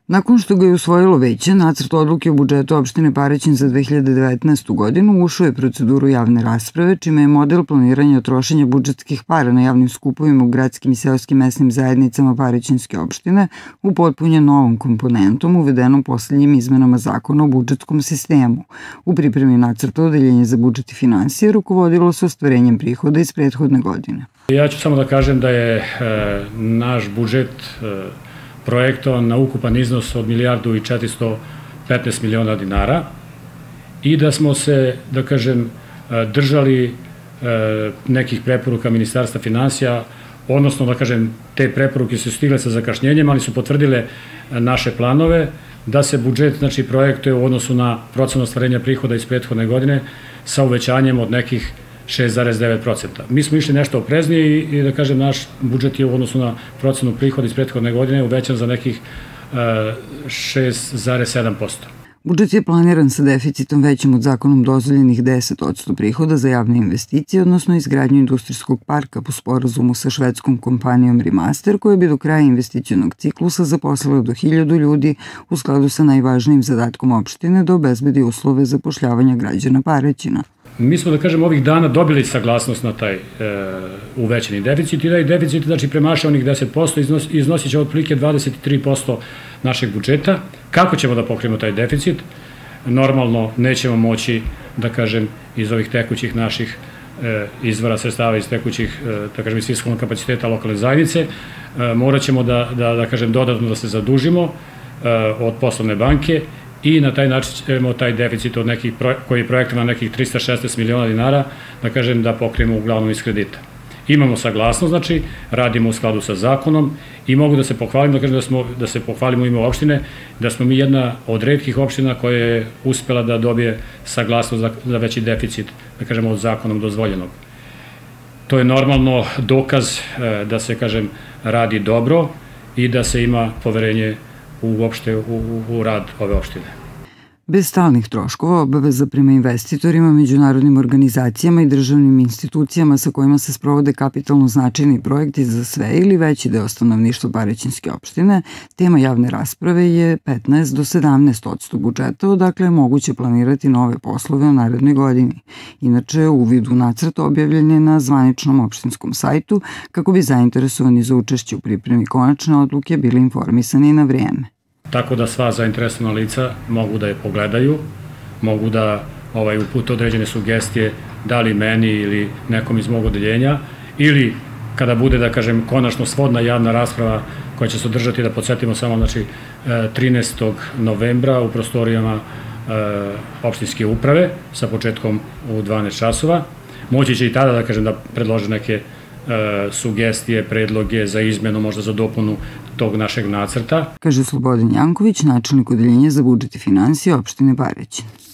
Nakon što ga je usvojilo veće, nacrt odluke o budžetu opštine Paraćin za 2019. godinu ušao je proceduru javne rasprave, čime je model planiranja trošenja budžetskih para na javnim skupovima u gradskim i seoskim mesnim zajednicama Paraćinske opštine upotpunjen novom komponentom uvedenom poslednjim izmenama zakona o budžetskom sistemu. U pripremi nacrta Odeljenje za budžet i finansije rukovodilo se ostvarenjem prihoda iz prethodne godine. Ja ću samo da kažem da je naš budžet projektovan na ukupan iznos od 1.415 miliona dinara i da smo se, da kažem, držali nekih preporuka Ministarstva finansija, odnosno, da kažem, te preporuke su stigle sa zakašnjenjem, ali su potvrdile naše planove da se budžet, znači, projektuje u odnosu na procenu ostvarenja prihoda iz prethodne godine sa uvećanjem od nekih 6,9%. Mi smo išli nešto opreznije i da kažem, naš budžet je u odnosu na procenu prihoda iz prethodne godine uvećan za nekih 6,7%. Budžet je planiran sa deficitom većim od zakonom dozvoljenih 10% prihoda za javne investicije, odnosno izgradnju industrijskog parka po sporazumu sa švedskom kompanijom Remaster, koja bi do kraja investicionog ciklusa zaposlila do 1000 ljudi u skladu sa najvažnijim zadatkom opštine da obezbedi uslove zapošljavanja građana Paraćina. Mi smo, da kažem, ovih dana dobili saglasnost na taj uvećeni deficit i da je deficit, znači, premašao onih 10%, iznosit će otprilike 23% našeg budžeta. Kako ćemo da pokrijemo taj deficit? Normalno nećemo moći, da kažem, iz ovih tekućih naših izvora sredstava, iz tekućih, da kažem, iz fiskalnog kapaciteta lokalne zajednice. Morat ćemo da kažem, dodatno da se zadužimo od poslovne banke i na taj način ćemo taj deficit od nekih, koji je projektovan na nekih 316 miliona dinara, da kažem, da pokrijemo uglavnom iz kredita. Imamo saglasnost, znači, radimo u skladu sa zakonom i mogu da se pohvalim, da kažem, da se pohvalimo u ime opštine, da smo mi jedna od retkih opština koja je uspela da dobije saglasnost za veći deficit, da kažem, od zakonom dozvoljenog. To je normalno dokaz da se, kažem, radi dobro i da se ima poverenje uopšte u rad ove opštine. Bez stalnih troškova, obaveza prema investitorima, međunarodnim organizacijama i državnim institucijama sa kojima se sprovode kapitalno značajni projekti za sve ili veći deo stanovništva Paraćinske opštine, tema javne rasprave je 15 do 17% budžeta, odakle je moguće planirati nove poslove u narednoj godini. Inače, uvid u nacrt objavljen je na zvaničnom opštinskom sajtu kako bi zainteresovani za učešće u pripremi konačne odluke bili informisani na vrijeme. Tako da sva zainteresovana lica mogu da je pogledaju, mogu da upute određene sugestije, da li meni ili nekom iz mog odeljenja, ili kada bude, da kažem, konačno svodna javna rasprava koja će se održati, da podsjetimo samo, znači, 13. novembra u prostorijama opštinske uprave sa početkom u 12 časova. Moći će i tada, da kažem, da predlože neke sugestije, predloge za izmenu, možda za dopunu tog našeg nacrta. Kaže Slobodan Janković, načelnik Odeljenja za budžet i finansije opštine Paraćin.